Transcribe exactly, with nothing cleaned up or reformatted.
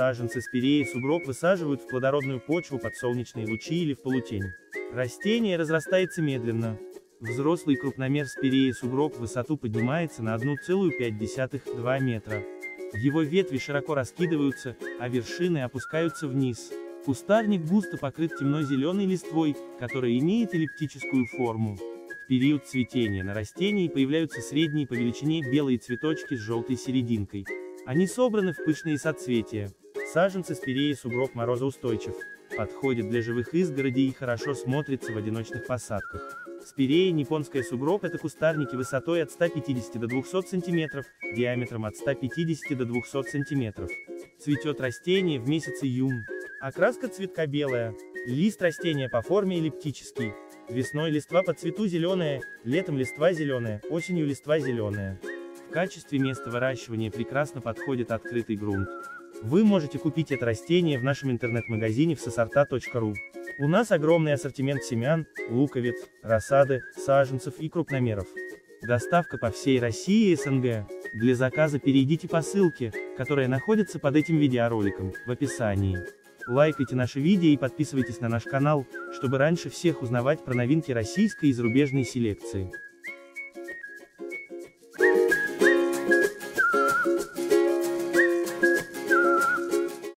Саженцы спиреи сугроб высаживают в плодородную почву под солнечные лучи или в полутень. Растение разрастается медленно. Взрослый крупномер спиреи сугроб в высоту поднимается на одну целую пять десятых — два метра. Его ветви широко раскидываются, а вершины опускаются вниз. Кустарник густо покрыт темно-зеленой листвой, которая имеет эллиптическую форму. В период цветения на растении появляются средние по величине белые цветочки с желтой серединкой. Они собраны в пышные соцветия. Саженцы спиреи сугроб морозоустойчив, подходит для живых изгородей и хорошо смотрится в одиночных посадках. Спирея японская сугроб — это кустарники высотой от ста пятидесяти до двухсот сантиметров, диаметром от ста пятидесяти до двухсот сантиметров. Цветет растение в месяц июнь. Окраска цветка белая. Лист растения по форме эллиптический. Весной листва по цвету зеленая, летом листва зеленая, осенью листва зеленая. В качестве места выращивания прекрасно подходит открытый грунт. Вы можете купить это растение в нашем интернет-магазине в сосорта точка ру. У нас огромный ассортимент семян, луковиц, рассады, саженцев и крупномеров. Доставка по всей России и СНГ. Для заказа перейдите по ссылке, которая находится под этим видеороликом, в описании. Лайкайте наши видео и подписывайтесь на наш канал, чтобы раньше всех узнавать про новинки российской и зарубежной селекции.